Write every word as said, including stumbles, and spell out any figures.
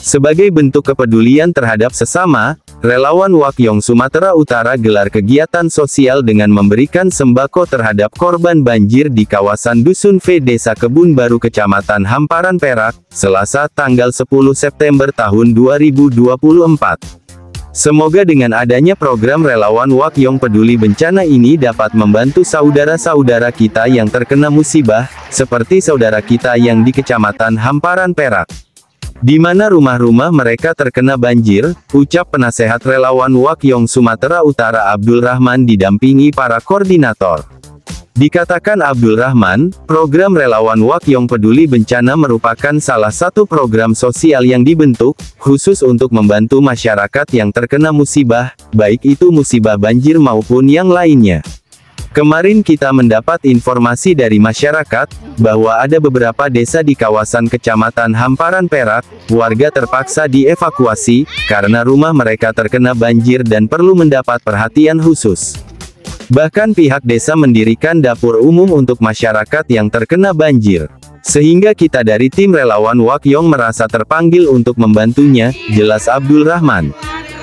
Sebagai bentuk kepedulian terhadap sesama, relawan Wakyong Sumatera Utara gelar kegiatan sosial dengan memberikan sembako terhadap korban banjir di kawasan Dusun V Desa Kebun Baru Kecamatan Hamparan Perak, Selasa tanggal sepuluh September tahun dua ribu dua puluh empat. Semoga dengan adanya program relawan Wakyong Peduli Bencana ini dapat membantu saudara-saudara kita yang terkena musibah, seperti saudara kita yang di Kecamatan Hamparan Perak, di mana rumah-rumah mereka terkena banjir, ucap penasehat relawan Wakyong Sumatera Utara Abdul Rahman didampingi para koordinator. Dikatakan Abdul Rahman, program relawan Wakyong Peduli Bencana merupakan salah satu program sosial yang dibentuk, khusus untuk membantu masyarakat yang terkena musibah, baik itu musibah banjir maupun yang lainnya. Kemarin kita mendapat informasi dari masyarakat, bahwa ada beberapa desa di kawasan Kecamatan Hamparan Perak, warga terpaksa dievakuasi, karena rumah mereka terkena banjir dan perlu mendapat perhatian khusus. Bahkan pihak desa mendirikan dapur umum untuk masyarakat yang terkena banjir. Sehingga kita dari tim relawan Wakyong merasa terpanggil untuk membantunya, jelas Abdul Rahman.